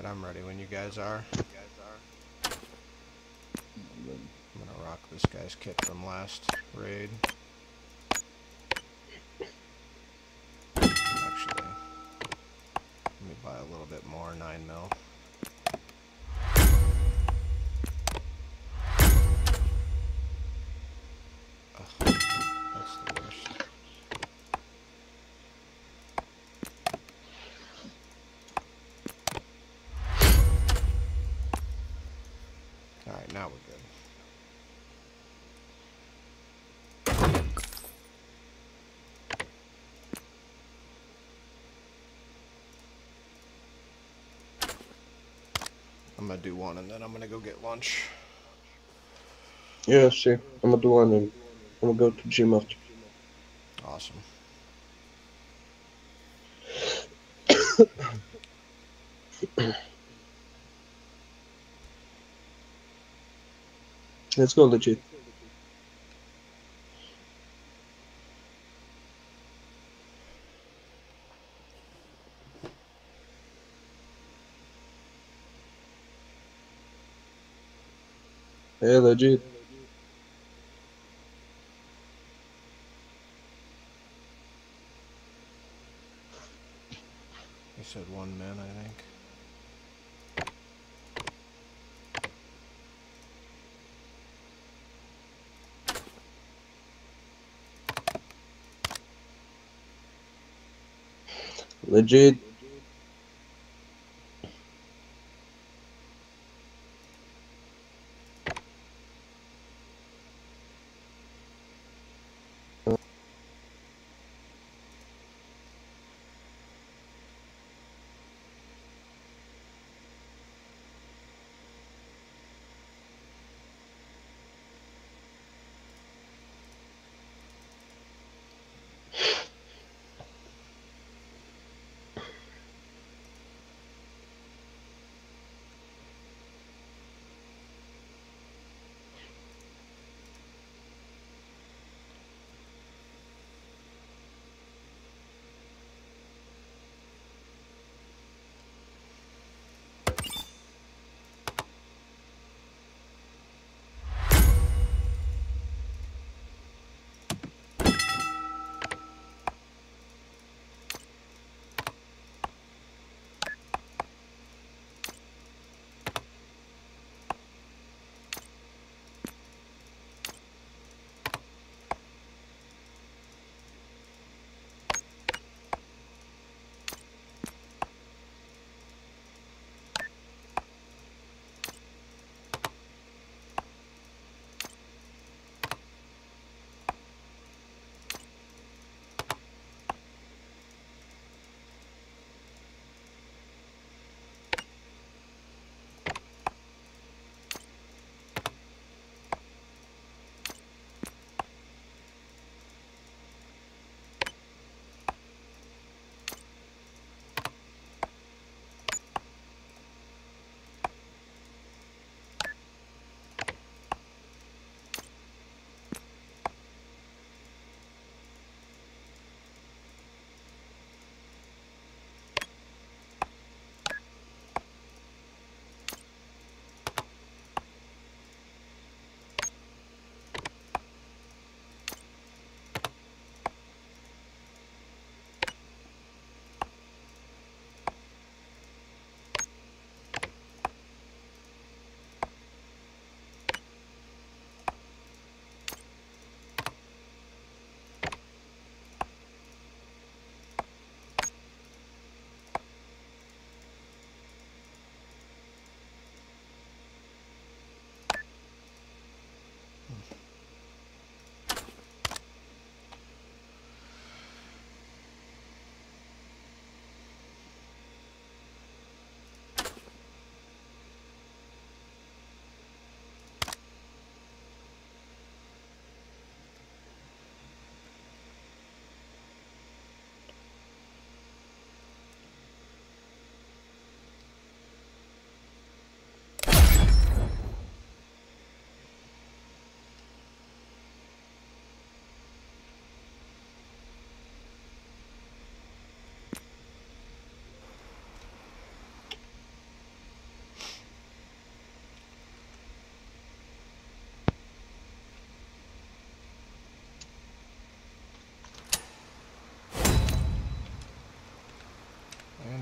I'm ready when you guys are. Good. I'm gonna rock this guy's kit from last raid. Actually, let me buy a little bit more 9mm. Ugh, that's the worst. Alright, now we're good. I'm gonna do one and then I'm gonna go get lunch. Yeah, see, I'm gonna do one and I'm gonna go to gym after. Awesome. Let's go, legit. Yeah, legit. You said 1 min, I think. Legit.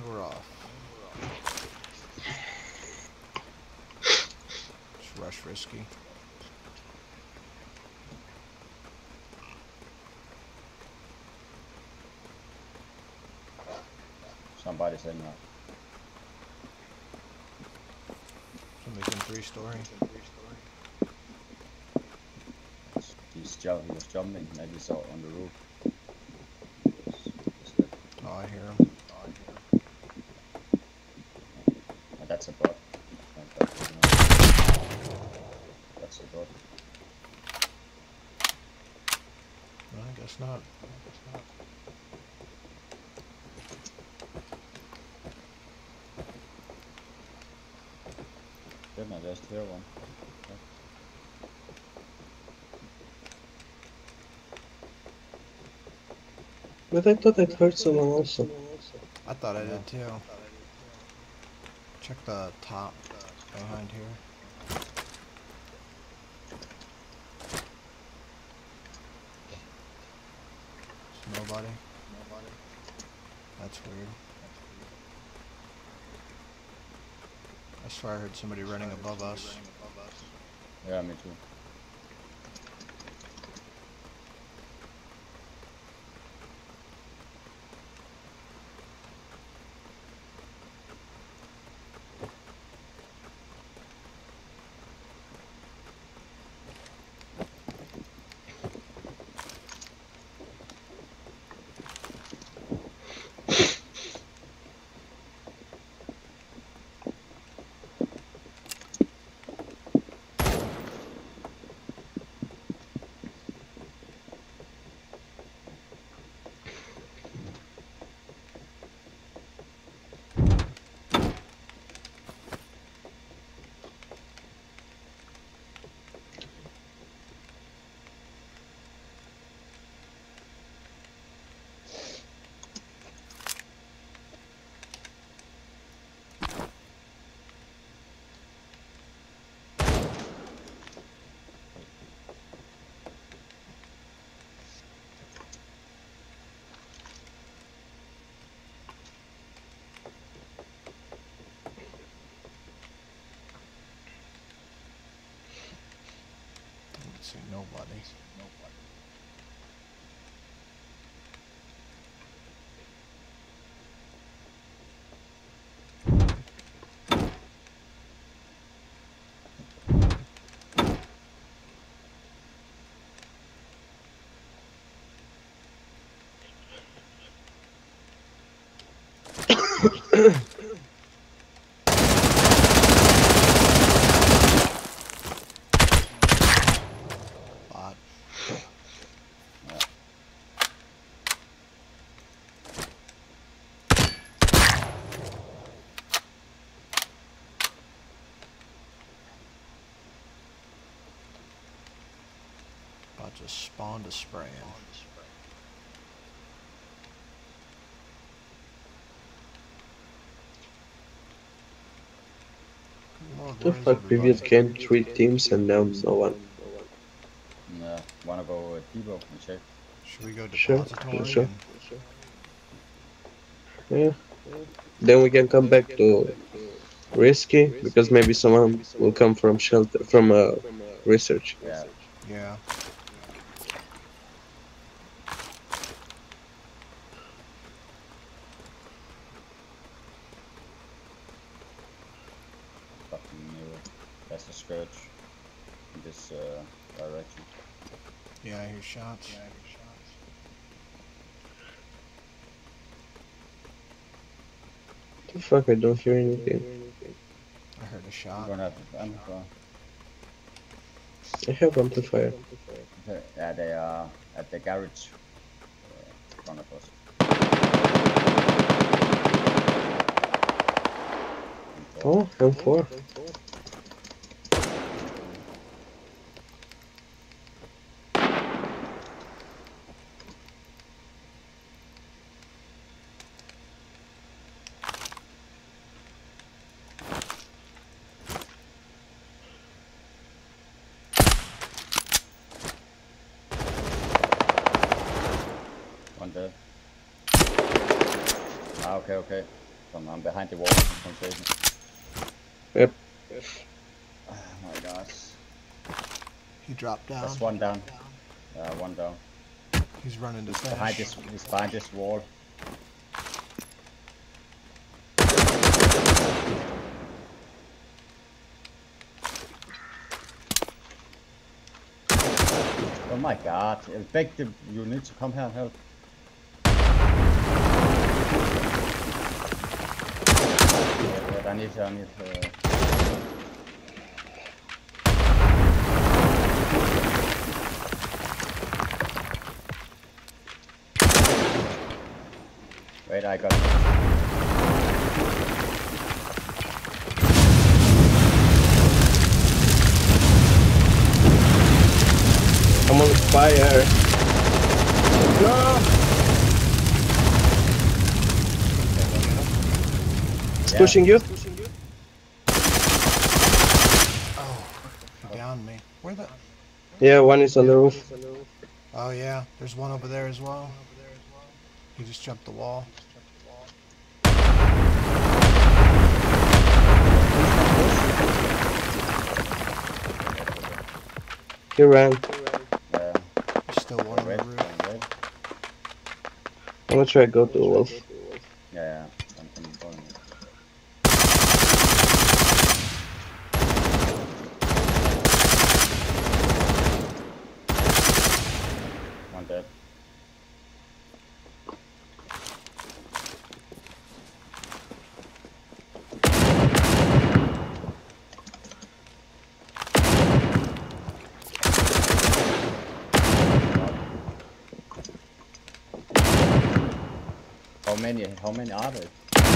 we're off. Just rush risky. Somebody's in there. Somebody's in 3-story. He was jumping, maybe he saw it on the roof. Oh, I hear him. Oh, that's a bot. That's a bot. No, I guess not. Didn't I just hear one? But I thought I'd heard someone also. I thought I did too. Check the top behind here. There's nobody. That's weird. I swear I heard somebody running above us. Yeah, me too. Let's see, nobody. Bot. Bot just spawned a spraying. Lord, The where is fuck, everybody? previous game 3 teams and now no one. Yeah, wanna go deeper and check? Should we go Sure, depository? sure. And Yeah. Then we can come back to risky because maybe someone will come from shelter from research. Yeah. yeah. Fucking mirror. That's a scourge in this direction. Yeah, I hear shots. The fuck, I don't hear anything. I heard a I'm shot. gonna have amplifier. I have amplifier. Okay, yeah, they are at the garage in front of us. Oh, M4. One dead. Ah, okay, okay. I'm behind the wall. Come save me. Yep. Oh my gosh. He dropped down. That's one down. One down. He's running to Behind finish. this, he's behind this wall. Oh my god, I beg you need to come here and help. Wait, I need Wait, I got it. I'm on fire. No! It's pushing you. Oh, he downed me. Where the? Yeah, one is on the roof. Oh yeah, there's one over there as well. He just jumped the wall. He ran. There's still one on the roof. I'm gonna try to go to the wolf. Yeah, I'm going. One dead. How many are there?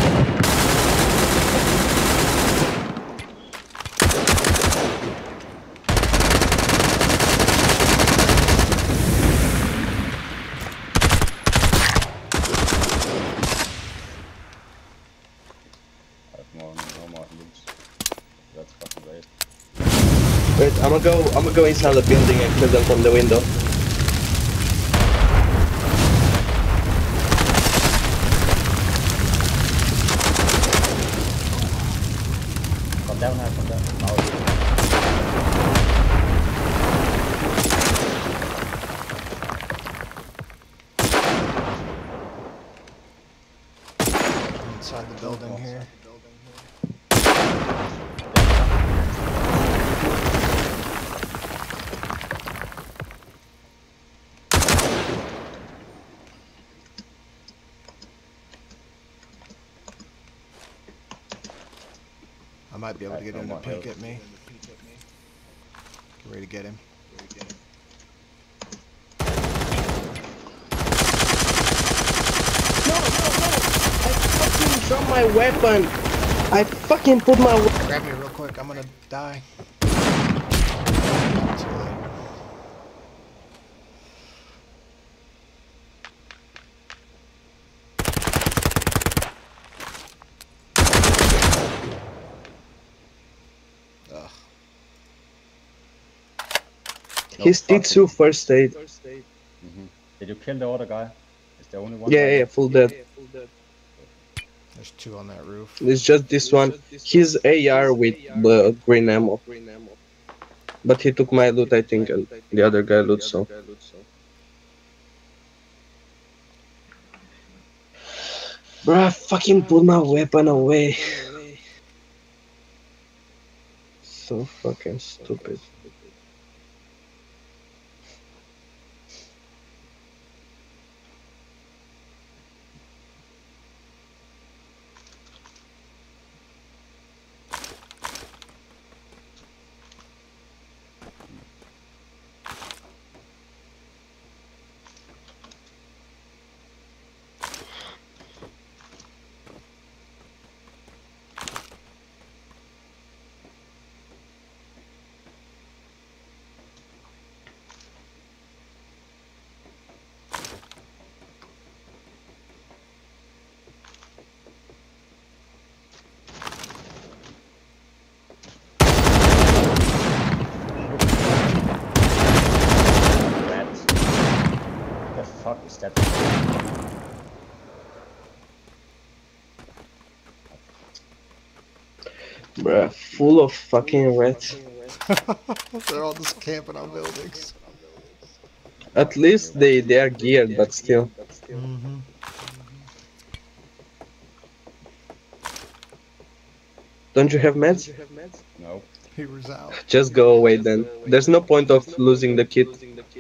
No more heals. That's fucking great. Wait, I'm gonna go inside the building and kill them from the window. Come down now, come down. Now Inside the building here. I might be able to get him to peek at me. Get ready to get him. No! I fucking dropped my weapon! I fucking put my weapon. Grab me real quick, I'm gonna die. Too late. Ugh. He's D2 first aid. Did you kill the other guy? Is the only one? Yeah, full dead. There's two on that roof. It's just this one. He's AR with green ammo. But he took my loot, I think, and the other guy loot, so. Bruh, I fucking put my weapon away. So fucking stupid. Bruh, full of fucking rats. They're all just camping on buildings. At least they are geared, but still. Mm-hmm. Don't you have meds? Nope. He was out. Just go away then. There's no point of losing the kit.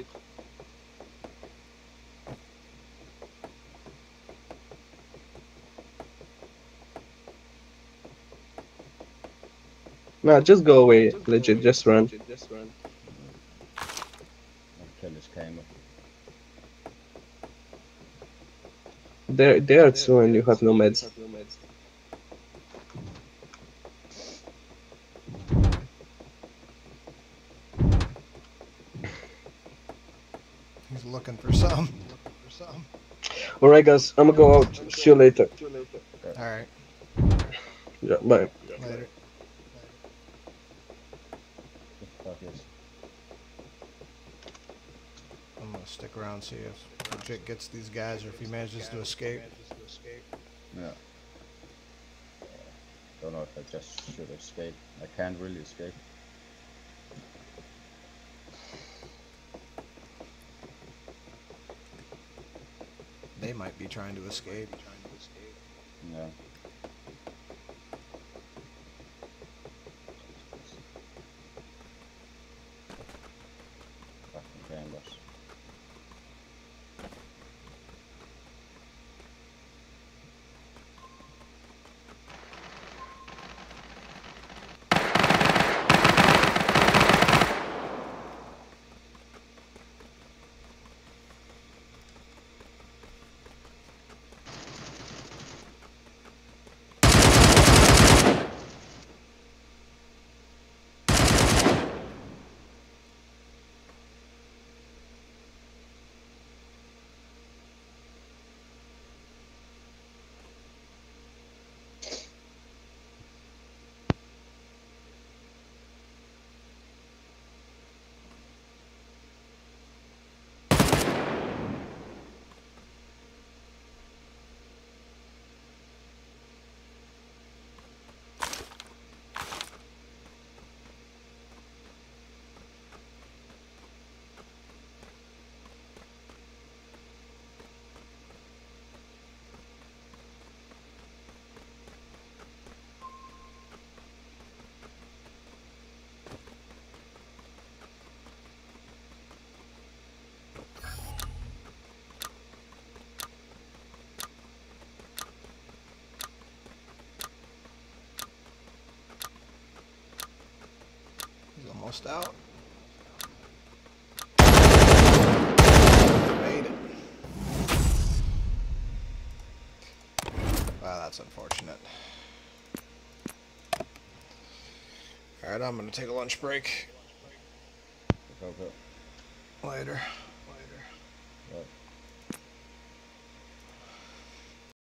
Nah, just go away. Legit, just run. I'll kill this camera. They are too, and you have no meds. He's looking for some. Alright, guys, I'm gonna go out. See you later. Alright, Yeah, bye. later. The fuck is? I'm gonna stick around, see if legit gets these guys or if he manages to escape. Yeah. Don't know if I just should escape. I can't really escape. They might be trying to escape. Yeah. Fucking cameras. He's almost out. Made it. Wow, that's unfortunate. Alright, I'm gonna take a lunch break. Go, go. Later.